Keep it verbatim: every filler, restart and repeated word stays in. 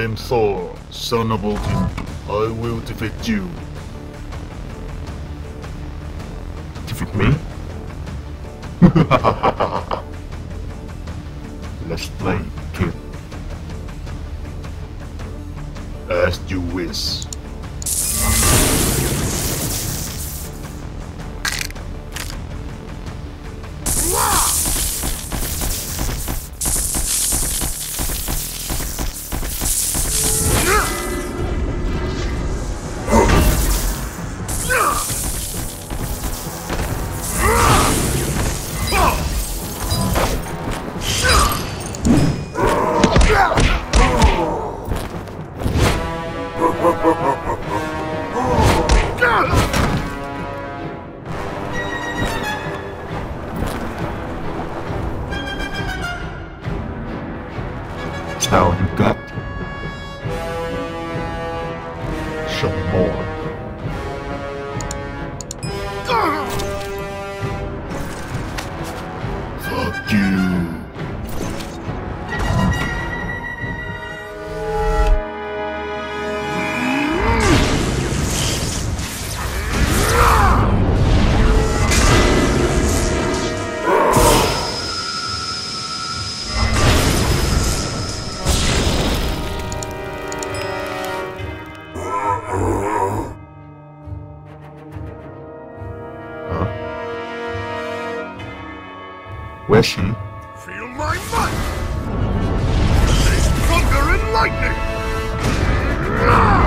am Thor, son of Odin. I will defeat you. Defeat me? Let's play, kid. As you wish. Now you got some more. Fuck you. Where's she? Feel my might! Thunder and lightning!